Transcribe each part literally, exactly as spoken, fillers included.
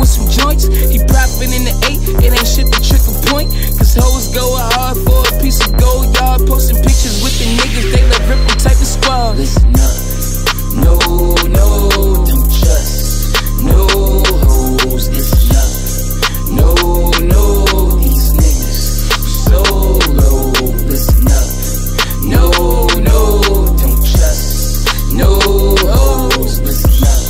some joints. He profit in the eight, it ain't shit to trick a point. Cause hoes go hard for a piece of gold yard. Posting pictures with the niggas, they love rip them type of squad. Listen up, no, no, don't trust no hoes. Listen up, no, no, these niggas so low. Listen up, no, no, don't trust no hoes. Listen up,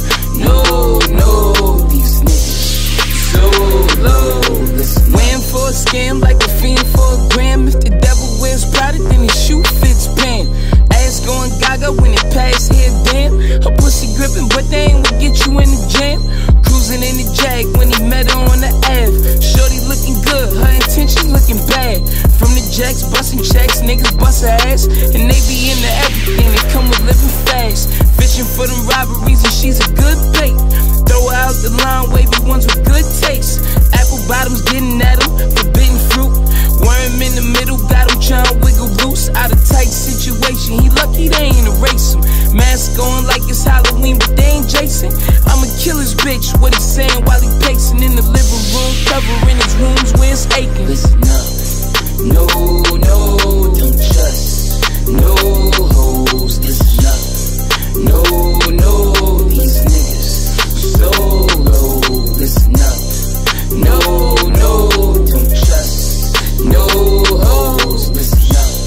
no, no, these niggas so low. Listen up. Waiting for a scam like a fiend for a gram. If the devil wears Prada, then his shoe fits Pam. Ass going gaga when it pass here, damn. Her pussy gripping, but they ain't what get you in the jam. Cruising in the Jag when he met her on the Ave. Shorty looking good, her intentions looking bad. From the Jacks, busting checks, niggas bust her ass. And they be into everything, they come with living fast. Fishing for them robberies and she's a good bait. Throw her out the line, wavy ones with good taste. Apple bottoms getting at them, forbidden fruit. Worm in the middle, got him trying to wiggle loose. Out of tight situation, he lucky they ain't erase him. Mask on like it's Halloween, but they ain't Jason. I'ma kill his bitch, what he saying while he pacing in the living room, covering his wounds where it's aching. Listen up, no, no, don't trust no hoes. Listen up, no, no, these niggas so low. Listen up, no, no, don't trust no hoes. Listen up,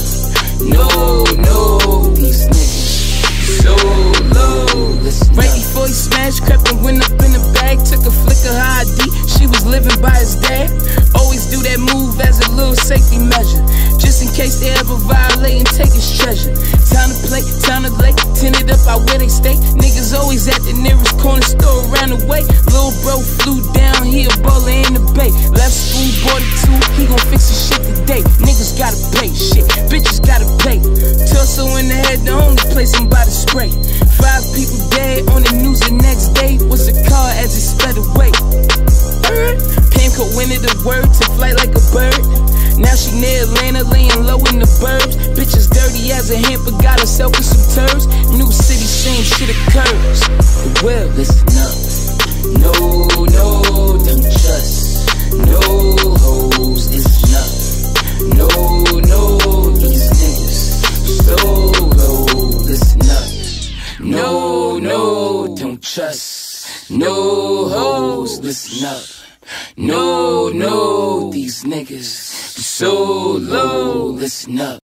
no, no, these niggas so low. Listen right up. Before he smashed, crept and went up in the bag. Took a flick of her I D, she was living by his dad. Always do that move as a little safety measure, just in case they ever violate and take his treasure. Time to play, time to lay, tinted up out where they stay. Niggas always at the nearest corner store around the way. Lil' bro flew down, he a baller in the bay. Left school, bought a two, he gon' fix his shit today. Niggas gotta pay, shit, bitches gotta pay. Torso in the head, the only place I'm about to spray. Five people dead on the news the next day. Was a car as it sped away. Pamco winted the word to flight like a bird. Now she near Atlanta, laying low in the burbs. Bitch is dirty as a hamper, got herself with some turds. New city, same shit occurs. But well, listen up, no, no, don't trust no hoes. Listen up, no, no, these niggas so low. Listen up, no, no, don't trust no hoes. Listen up, no, no, these niggas so low. Listen up.